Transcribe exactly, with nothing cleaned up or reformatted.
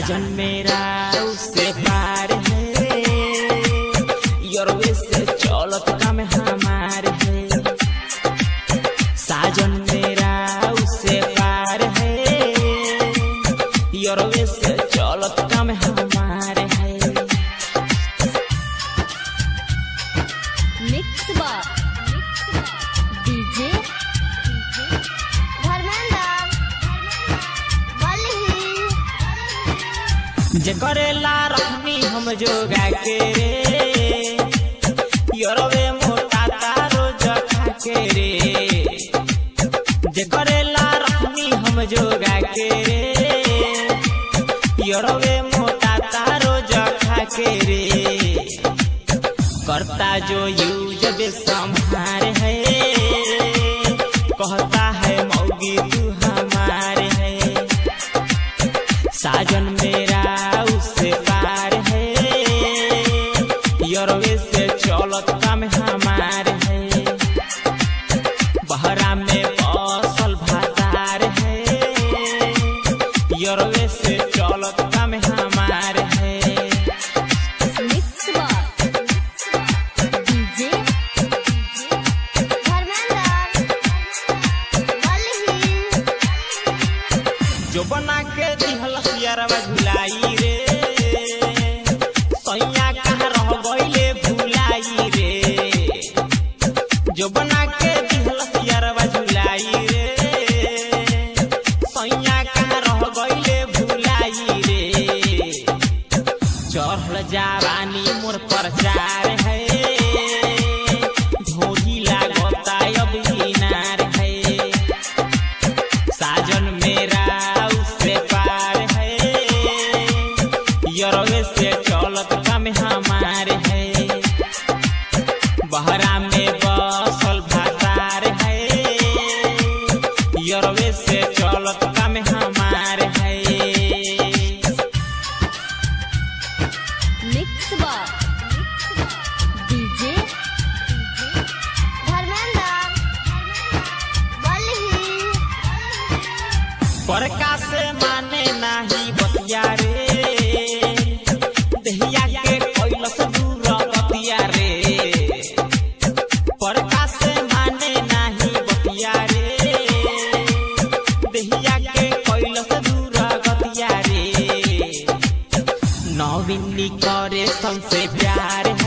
साजन मेरा उससे पार है, योरवे से चौलत काम हमार है। साजन मेरा उससे पार है, योरवे से चौलत काम हमार है। मिक्स बार डीजे जे करेला रखनी हम जोगा के रे, योरवे मोटा तारो जखा के रे। जे करेला रखनी हम जोगा के रे, योरवे मोटा तारो जखा के रे। करता जो यूज बेसम्हार है, कहता है मौगी तू हमारे है। साजन मेरा उससे पार है, योरवे से चौलत काम हमार है। बहरा में बसल भातार है, योरवे से चौलत काम हमार है। मिक्स बार डीजे जो बना के दिहल सियारवा झुलाई रे, सैया कहाँ रह गइले भुलाई रे। जो बना के दिहल सियारवा झुलाई रे, सैया कहाँ रह गइले भुलाई रे। चढ़ल जवानी मोर प्रचार है, ढोरी लागता अब इनार है। साजन मेरा उससे पार है, योरवे से चौलत काम हमार है। बहरा में बसल भातार है, योरवे से चौलत काम हमार है। मिक्स बार डीजे बड़का से माने नाही बतिया रे, दहिया के कैलस दूर बतिया रे। बड़का से माने नाही बतिया रे, दहिया के कैलस दूर बतिया रे। नवीनी करे संसे प्यार